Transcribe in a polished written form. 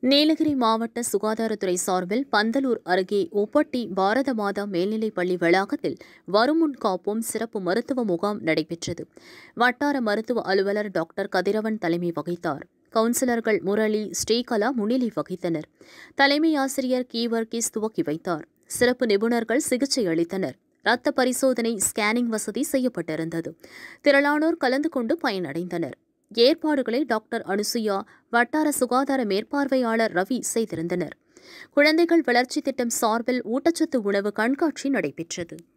நீலகிரி மாவட்ட சுகாதாரத்துறை சார்பில் பந்தலூர் அருகே ஒப்பட்டி பாரத மாதா மேல்நிலைப் பள்ளி வளாகத்தில் வருமுன் காப்போம் சிறப்பு மருத்துவ முகாம் நடைபெற்றது. வட்டார மருத்துவ அலுவலர் டாக்டர் கதிரவன் தலைமை வகித்தார். கவுன்சிலர்கள் முரளி, ஸ்ரீகலா முன்னிலை வகித்தனர். தலைமை ஆசிரியர் கீவர்கீஸ் துவக்கி வைத்தார். சிறப்பு நிபுணர்கள் சிகிச்சை அளித்தனர். இரத்த பரிசோதனை, ஸ்கேனிங் வசதி செய்யப்பட்டிருந்தது. திரளானோர் கலந்து கொண்டு பயனடைந்தனர். ஏற்பாடுகளை டாக்டர் அனுசுயா, வட்டார சுகாதார மேற்பார்வையாளர் ரவி செய்திருந்தனர். குழந்தைகள் வளர்ச்சி திட்டம் சார்பில் ஊட்டச்சத்து உணவு கண்காட்சி நடைபெற்றது.